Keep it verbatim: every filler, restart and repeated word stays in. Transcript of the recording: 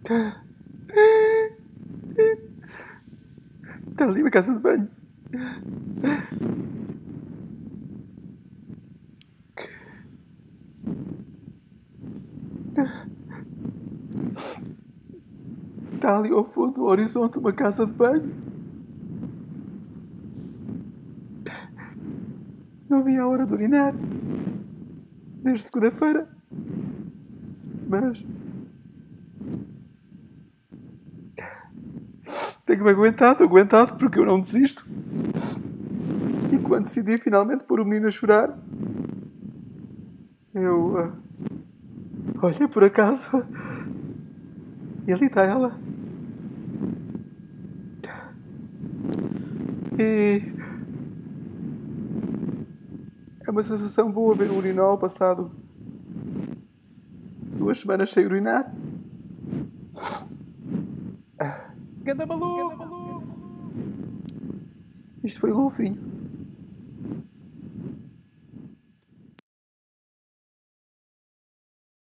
Está ali uma casa de banho. Está ali ao fundo do horizonte uma casa de banho. Não vi a hora de urinar. Desde segunda-feira. Mas... tenho-me aguentado, aguentado, porque eu não desisto. E quando decidi finalmente pôr o menino a chorar, eu... Uh, olha, por acaso... E ali está ela. E... é uma sensação boa ver o urinol passado duas semanas sem urinar. Ganda maluco! Isto foi o golfinho.